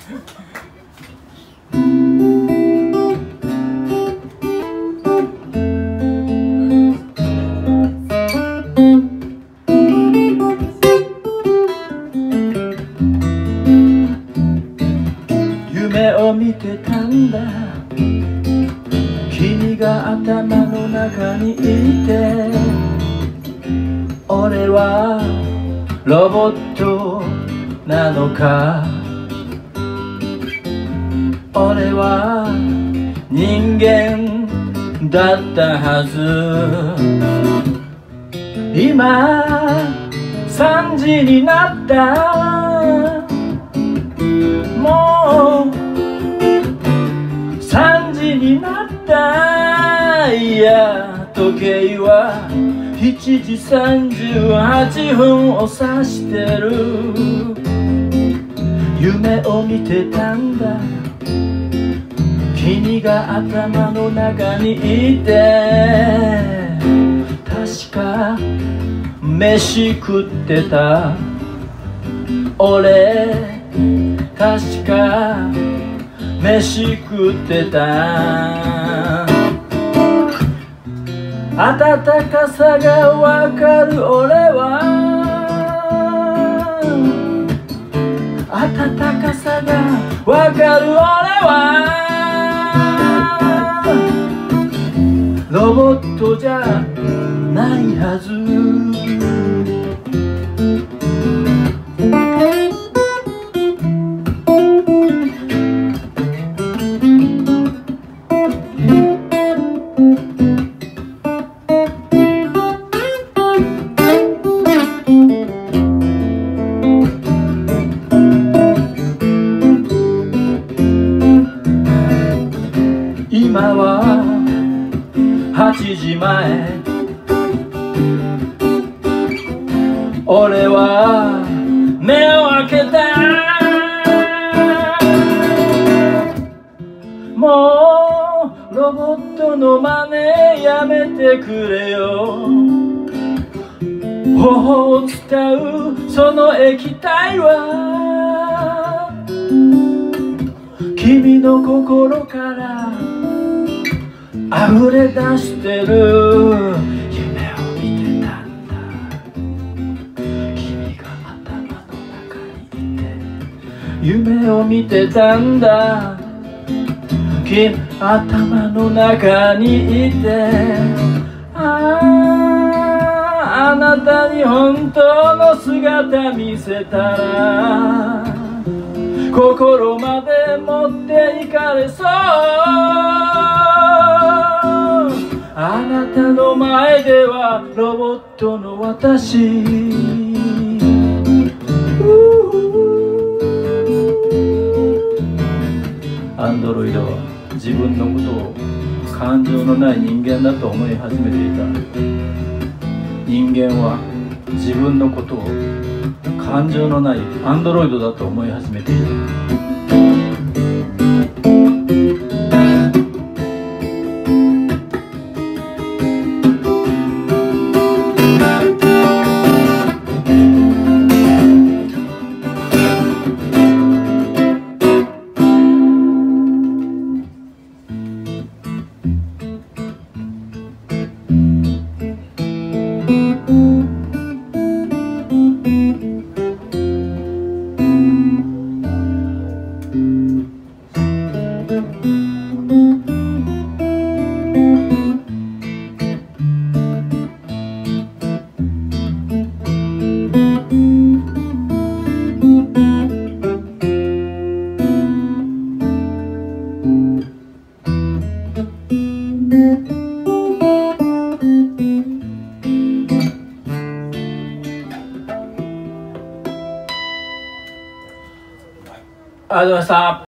夢を見てたんだ、君が頭の中にいて、俺はロボットなのか、俺は人間だったはず。今3時になった、もう3時になった。いや時計は7時38分を指してる。夢を見てたんだ、君が頭の中にいて、確か飯食ってた。俺確か飯食ってた。暖かさがわかる俺は、暖かさがわかる俺は、ロボットじゃないはず。今は8時前、俺は目を開けた。もうロボットの真似やめてくれよ。頬を伝うその液体は君の心から溢れ出してる。夢を見てたんだ、君が頭の中にいて。夢を見てたんだ、君頭の中にいて。あなたに本当の姿見せたら心まで持っていかれそう。あなたの前ではロボットの私。アンドロイドは自分のことを感情のない人間だと思い始めていた。人間は自分のことを感情のないアンドロイドだと思い始めていた。ありがとうございました。